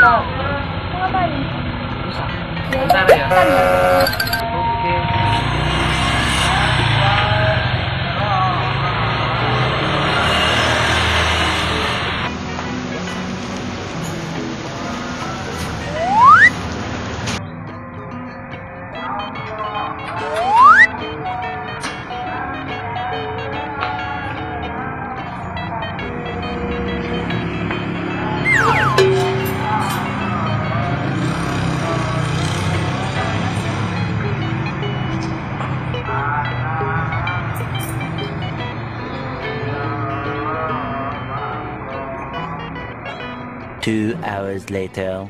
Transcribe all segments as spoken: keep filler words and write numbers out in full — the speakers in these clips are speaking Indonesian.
Mau ngapain? Bisa. Ya, Bentar ya. kan ya. Oke. Two hours later.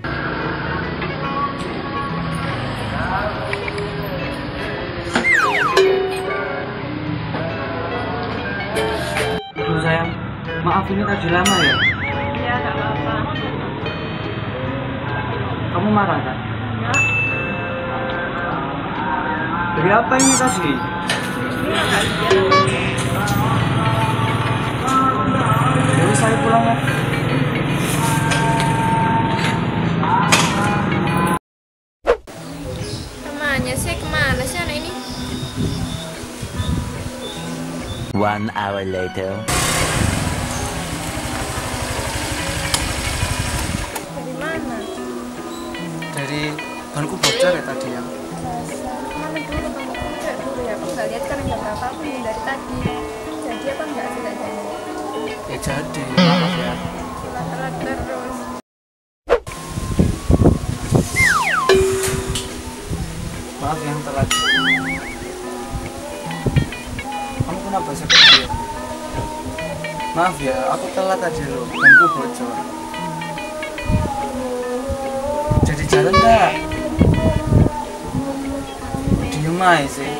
Aduh sayang, maaf ini tadi lama ya. Iya, enggak apa-apa. Kamu marah kan? Enggak. Dari apa ini tadi? Ini enggak lihat. Jadi saya pulang ya. Temannya sih kemana sih anak ini? One hour later. Dari mana? Dari banku bocor ya tadi ya. Mana dulu kamu cek dulu ya. Aku nggak lihat kan jam berapa aku nunggu dari tadi. Jadi apa enggak sih tadi? Ya jadi, maaf ya. Telat terus. Maaf yang telat. Kamu kenapa seperti ya? Maaf ya, aku telat aja loh. Banku bocor. Jadi jalan nggak? Diem aja sih.